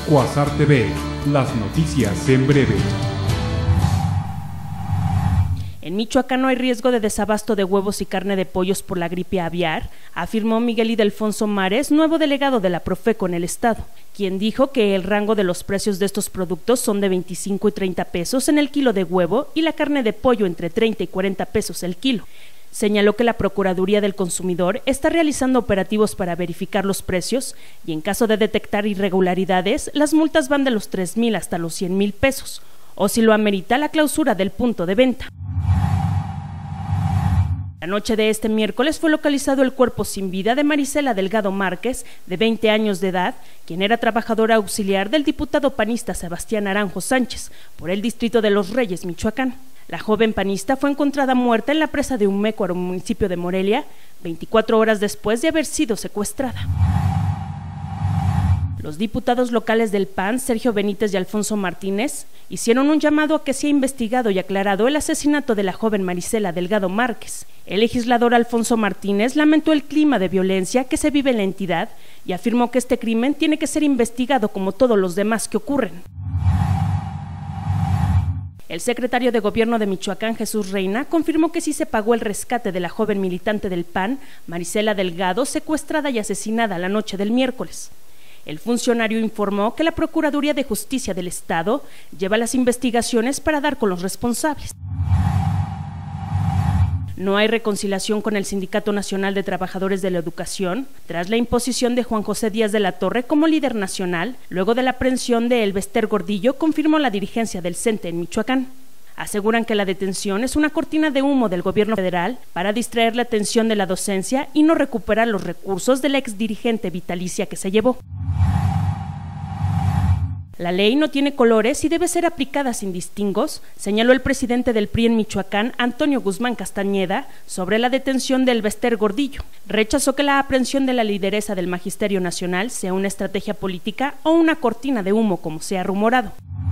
Quasar TV, las noticias en breve. En Michoacán no hay riesgo de desabasto de huevos y carne de pollos por la gripe aviar, afirmó Miguel Ildefonso Mares, nuevo delegado de la Profeco en el estado, quien dijo que el rango de los precios de estos productos son de 25 y 30 pesos en el kilo de huevo y la carne de pollo entre 30 y 40 pesos el kilo. Señaló que la Procuraduría del Consumidor está realizando operativos para verificar los precios y en caso de detectar irregularidades, las multas van de los 3,000 hasta los 100,000 pesos, o si lo amerita, la clausura del punto de venta. La noche de este miércoles fue localizado el cuerpo sin vida de Marisela Delgado Márquez, de 20 años de edad, quien era trabajadora auxiliar del diputado panista Sebastián Naranjo Sánchez, por el distrito de Los Reyes, Michoacán. La joven panista fue encontrada muerta en la presa de Umécuaro, municipio de Morelia, 24 horas después de haber sido secuestrada. Los diputados locales del PAN, Sergio Benítez y Alfonso Martínez, hicieron un llamado a que sea investigado y aclarado el asesinato de la joven Marisela Delgado Márquez. El legislador Alfonso Martínez lamentó el clima de violencia que se vive en la entidad y afirmó que este crimen tiene que ser investigado como todos los demás que ocurren. El secretario de Gobierno de Michoacán, Jesús Reina, confirmó que sí se pagó el rescate de la joven militante del PAN, Marisela Delgado, secuestrada y asesinada la noche del miércoles. El funcionario informó que la Procuraduría de Justicia del Estado lleva las investigaciones para dar con los responsables. No hay reconciliación con el Sindicato Nacional de Trabajadores de la Educación tras la imposición de Juan José Díaz de la Torre como líder nacional, luego de la aprehensión de Elbester Gordillo, confirmó la dirigencia del CENTE en Michoacán. Aseguran que la detención es una cortina de humo del gobierno federal para distraer la atención de la docencia y no recuperar los recursos de la exdirigente vitalicia que se llevó. La ley no tiene colores y debe ser aplicada sin distingos, señaló el presidente del PRI en Michoacán, Antonio Guzmán Castañeda, sobre la detención de Elbester Gordillo. Rechazó que la aprehensión de la lideresa del Magisterio Nacional sea una estrategia política o una cortina de humo, como se ha rumorado.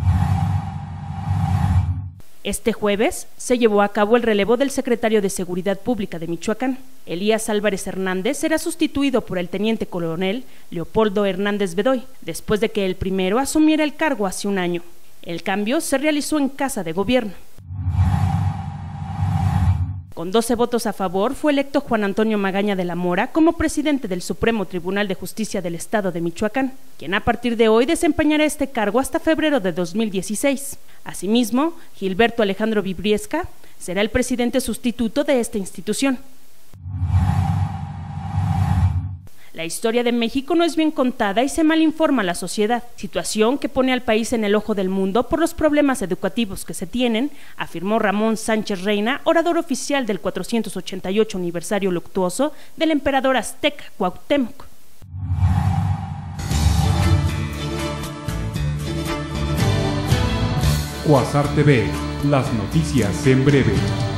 Este jueves se llevó a cabo el relevo del secretario de Seguridad Pública de Michoacán. Elías Álvarez Hernández será sustituido por el teniente coronel Leopoldo Hernández Bedoy, después de que el primero asumiera el cargo hace un año. El cambio se realizó en Casa de Gobierno. Con 12 votos a favor, fue electo Juan Antonio Magaña de la Mora como presidente del Supremo Tribunal de Justicia del Estado de Michoacán, quien a partir de hoy desempeñará este cargo hasta febrero de 2016. Asimismo, Gilberto Alejandro Vibriesca será el presidente sustituto de esta institución. La historia de México no es bien contada y se malinforma a la sociedad, situación que pone al país en el ojo del mundo por los problemas educativos que se tienen, afirmó Ramón Sánchez Reina, orador oficial del 488 aniversario luctuoso del emperador azteca Cuauhtémoc. Quasar TV, las noticias en breve.